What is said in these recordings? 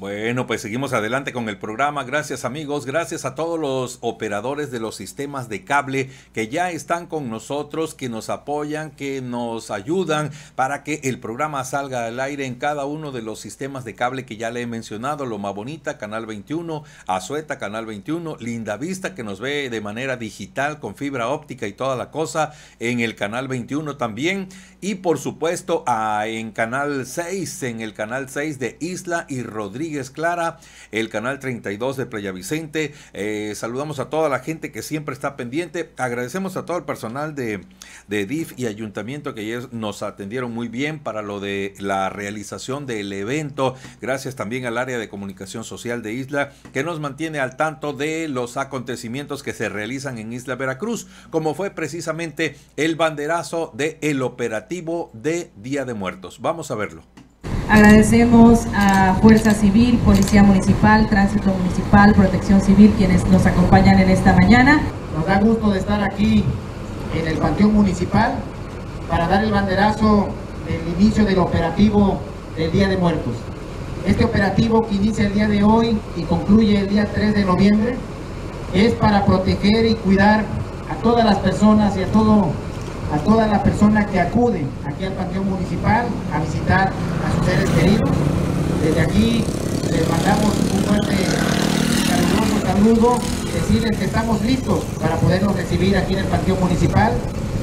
Bueno, pues seguimos adelante con el programa. Gracias amigos, gracias a todos los operadores de los sistemas de cable que ya están con nosotros, que nos apoyan, que nos ayudan para que el programa salga al aire en cada uno de los sistemas de cable que ya le he mencionado. Loma Bonita, Canal 21, Azueta, Canal 21, Linda Vista, que nos ve de manera digital con fibra óptica y toda la cosa en el Canal 21 también. Y por supuesto en Canal 6, en el Canal 6 de Isla y Rodríguez Clara, el Canal 32 de Playa Vicente. Saludamos a toda la gente que siempre está pendiente. Agradecemos a todo el personal de DIF y Ayuntamiento que ayer nos atendieron muy bien para lo de la realización del evento. Gracias también al área de comunicación social de Isla que nos mantiene al tanto de los acontecimientos que se realizan en Isla Veracruz, como fue precisamente el banderazo del operativo de Día de Muertos. Vamos a verlo. Agradecemos a Fuerza Civil, Policía Municipal, Tránsito Municipal, Protección Civil, quienes nos acompañan en esta mañana. Nos da gusto de estar aquí en el Panteón Municipal para dar el banderazo del inicio del operativo del Día de Muertos. Este operativo que inicia el día de hoy y concluye el día 3 de noviembre es para proteger y cuidar a todas las personas y a todas las personas que acuden aquí al Panteón Municipal a visitar a sus seres queridos. Desde aquí les mandamos un fuerte caluroso saludo y decirles que estamos listos para poderlos recibir aquí en el Panteón Municipal.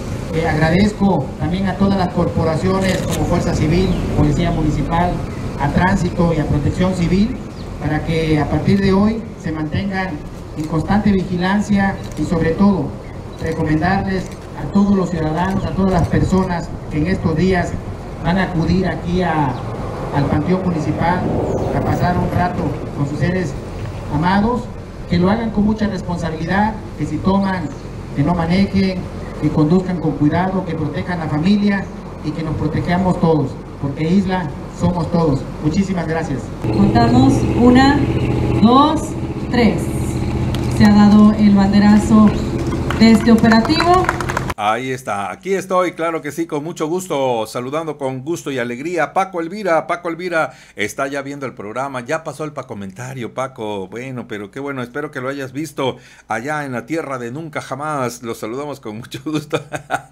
Agradezco también a todas las corporaciones como Fuerza Civil, Policía Municipal, a Tránsito y a Protección Civil, para que a partir de hoy se mantengan en constante vigilancia y sobre todo recomendarles a todos los ciudadanos, a todas las personas que en estos días van a acudir aquí al Panteón Municipal a pasar un rato con sus seres amados, que lo hagan con mucha responsabilidad, que si toman, que no manejen, que conduzcan con cuidado, que protejan a la familia y que nos protejamos todos, porque Isla somos todos. Muchísimas gracias. Contamos 1, 2, 3. Se ha dado el banderazo de este operativo. Ahí está, aquí estoy, claro que sí, con mucho gusto, saludando con gusto y alegría. Paco Elvira está ya viendo el programa, ya pasó el comentario, Paco. Bueno, pero qué bueno, espero que lo hayas visto allá en la tierra de nunca jamás. Los saludamos con mucho gusto.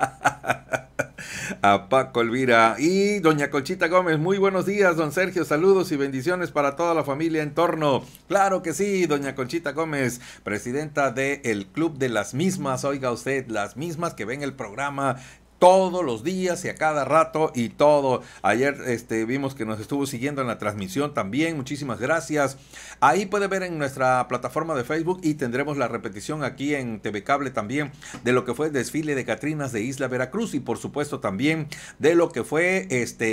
A Paco Elvira y doña Conchita Gómez. Muy buenos días, don Sergio, saludos y bendiciones para toda la familia en torno. Claro que sí, doña Conchita Gómez, presidenta del Club de las Mismas. Oiga usted, las mismas que ven el programa todos los días y a cada rato y todo. Ayer vimos que nos estuvo siguiendo en la transmisión también. Muchísimas gracias. Ahí puede ver en nuestra plataforma de Facebook y tendremos la repetición aquí en TV Cable también de lo que fue el desfile de Catrinas de Isla Veracruz y por supuesto también de lo que fue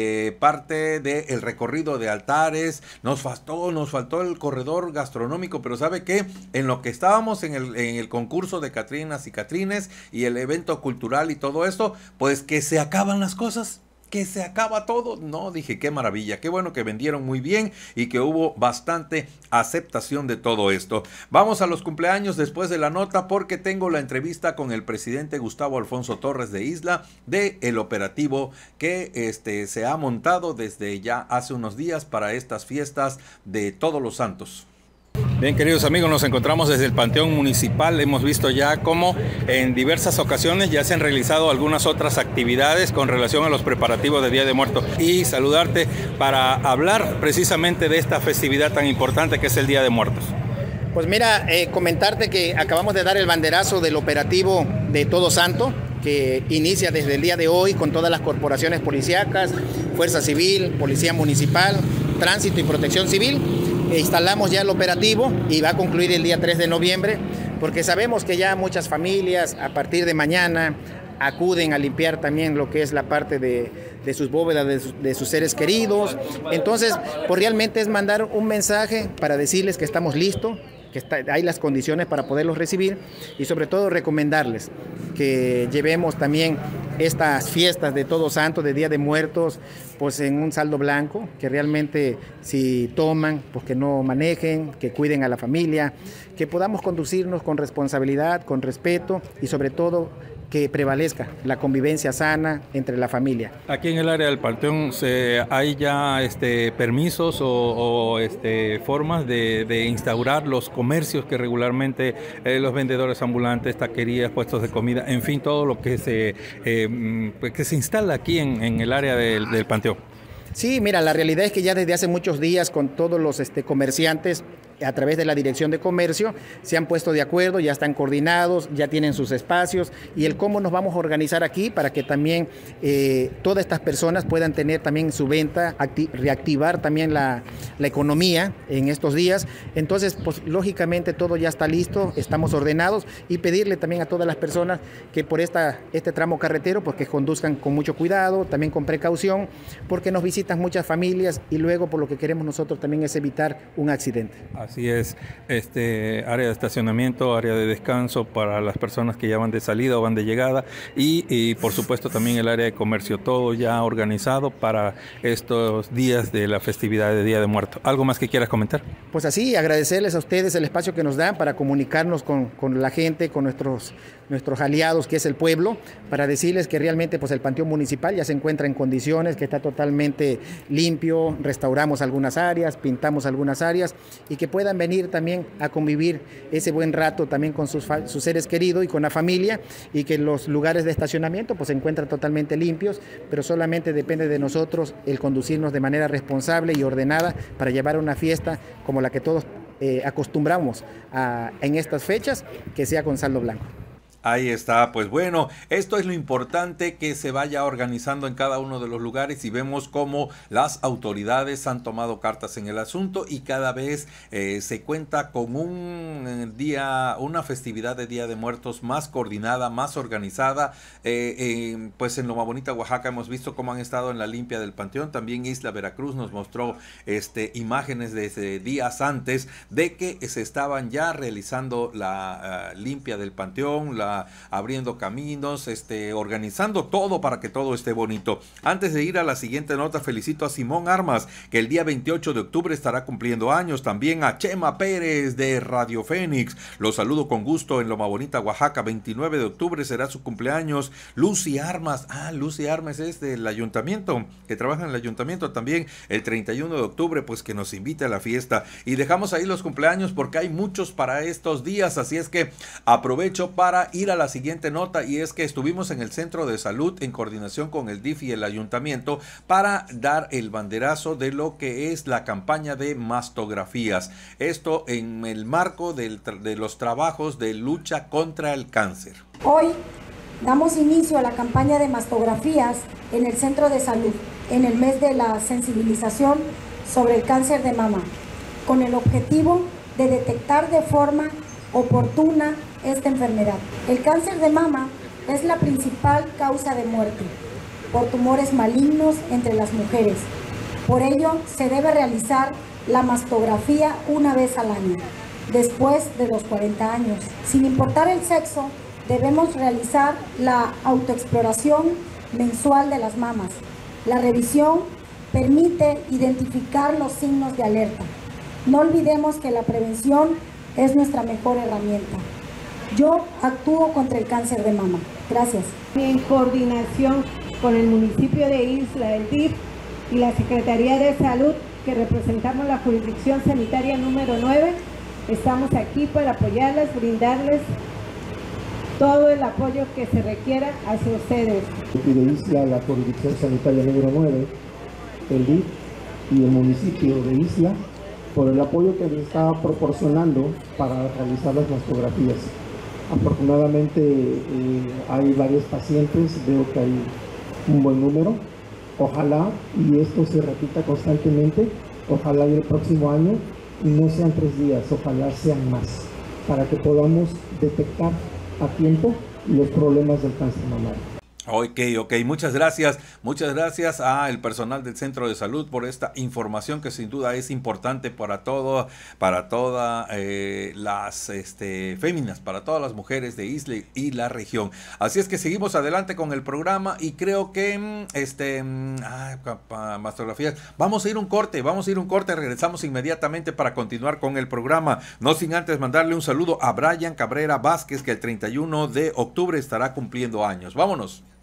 parte del recorrido de altares. Nos faltó el corredor gastronómico, pero ¿sabe qué? En lo que estábamos en el concurso de Catrinas y Catrines y el evento cultural y todo esto, pues que se acaban las cosas, que se acaba todo. No, dije, qué maravilla, qué bueno que vendieron muy bien y que hubo bastante aceptación de todo esto. Vamos a los cumpleaños después de la nota porque tengo la entrevista con el presidente Gustavo Alfonso Torres de Isla de el operativo que se ha montado desde ya hace unos días para estas fiestas de Todos los Santos. Bien, queridos amigos, nos encontramos desde el Panteón Municipal. Hemos visto ya cómo en diversas ocasiones ya se han realizado algunas otras actividades con relación a los preparativos de Día de Muertos. Y saludarte para hablar precisamente de esta festividad tan importante que es el Día de Muertos. Pues mira, comentarte que acabamos de dar el banderazo del operativo de Todo Santo, que inicia desde el día de hoy con todas las corporaciones policíacas, Fuerza Civil, Policía Municipal, Tránsito y Protección Civil. Instalamos ya el operativo y va a concluir el día 3 de noviembre, porque sabemos que ya muchas familias a partir de mañana acuden a limpiar también lo que es la parte de sus bóvedas, de sus seres queridos. Entonces, pues realmente es mandar un mensaje para decirles que estamos listos, que hay las condiciones para poderlos recibir y sobre todo recomendarles que llevemos también estas fiestas de Todos Santos, de Día de Muertos, pues en un saldo blanco, que realmente si toman, pues que no manejen, que cuiden a la familia, que podamos conducirnos con responsabilidad, con respeto y sobre todo que prevalezca la convivencia sana entre la familia. Aquí en el área del Panteón hay ya permisos o formas de instaurar los comercios que regularmente los vendedores ambulantes, taquerías, puestos de comida, en fin, todo lo que se instala aquí en el área del Panteón. Sí, mira, la realidad es que ya desde hace muchos días con todos los comerciantes a través de la Dirección de Comercio se han puesto de acuerdo, ya están coordinados, ya tienen sus espacios y el cómo nos vamos a organizar aquí para que también todas estas personas puedan tener también su venta, reactivar también la economía en estos días. Entonces, pues lógicamente todo ya está listo, estamos ordenados y pedirle también a todas las personas que por este tramo carretero pues que conduzcan con mucho cuidado, también con precaución, porque nos visitan muchas familias y luego por lo que queremos nosotros también es evitar un accidente. Así es, área de estacionamiento, área de descanso para las personas que ya van de salida o van de llegada y por supuesto también el área de comercio, todo ya organizado para estos días de la festividad de Día de Muertos. ¿Algo más que quieras comentar? Pues así, agradecerles a ustedes el espacio que nos dan para comunicarnos con la gente, con nuestros aliados, que es el pueblo, para decirles que realmente pues el Panteón Municipal ya se encuentra en condiciones, que está totalmente limpio, restauramos algunas áreas, pintamos algunas áreas y que puedan venir también a convivir ese buen rato también con sus seres queridos y con la familia y que los lugares de estacionamiento pues se encuentran totalmente limpios, pero solamente depende de nosotros el conducirnos de manera responsable y ordenada para llevar una fiesta como la que todos acostumbramos en estas fechas, que sea con saldo blanco. Ahí está, pues bueno, esto es lo importante, que se vaya organizando en cada uno de los lugares y vemos cómo las autoridades han tomado cartas en el asunto y cada vez se cuenta con una festividad de Día de Muertos más coordinada, más organizada. Pues en Loma Bonita, Oaxaca, hemos visto cómo han estado en la limpia del Panteón. También Isla Veracruz nos mostró imágenes desde días antes de que se estaban ya realizando la limpia del Panteón, abriendo caminos, organizando todo para que todo esté bonito. Antes de ir a la siguiente nota, felicito a Simón Armas, que el día 28 de octubre estará cumpliendo años. También a Chema Pérez de Radio Fénix. Los saludo con gusto en Loma Bonita, Oaxaca. 29 de octubre será su cumpleaños. Lucy Armas. Lucy Armas es del ayuntamiento, que trabaja en el ayuntamiento también. El 31 de octubre, pues que nos invite a la fiesta. Y dejamos ahí los cumpleaños porque hay muchos para estos días. Así es que aprovecho para ir a la siguiente nota, y es que estuvimos en el centro de salud en coordinación con el DIF y el ayuntamiento para dar el banderazo de lo que es la campaña de mastografías. Esto en el marco de los trabajos de lucha contra el cáncer. Hoy damos inicio a la campaña de mastografías en el centro de salud en el mes de la sensibilización sobre el cáncer de mama, con el objetivo de detectar de forma oportuna esta enfermedad. El cáncer de mama es la principal causa de muerte por tumores malignos entre las mujeres. Por ello, se debe realizar la mastografía una vez al año, después de los 40 años. Sin importar el sexo, debemos realizar la autoexploración mensual de las mamas. La revisión permite identificar los signos de alerta. No olvidemos que la prevención es nuestra mejor herramienta. Yo actúo contra el cáncer de mama. Gracias. En coordinación con el municipio de Isla, el DIF y la Secretaría de Salud, que representamos la jurisdicción sanitaria número 9, estamos aquí para apoyarles, brindarles todo el apoyo que se requiera hacia ustedes. De Isla, la jurisdicción sanitaria número 9, el DIF y el municipio de Isla, por el apoyo que les está proporcionando para realizar las mastografías. Afortunadamente hay varios pacientes, veo que hay un buen número. Ojalá y esto se repita constantemente, ojalá y el próximo año no sean 3 días, ojalá sean más, para que podamos detectar a tiempo los problemas del cáncer mamario. Ok, muchas gracias al personal del Centro de Salud por esta información que sin duda es importante para todas las féminas, para todas las mujeres de Isla y la región. Así es que seguimos adelante con el programa y creo que mastografías, vamos a ir un corte, regresamos inmediatamente para continuar con el programa, no sin antes mandarle un saludo a Brian Cabrera Vázquez, que el 31 de octubre estará cumpliendo años. Vámonos.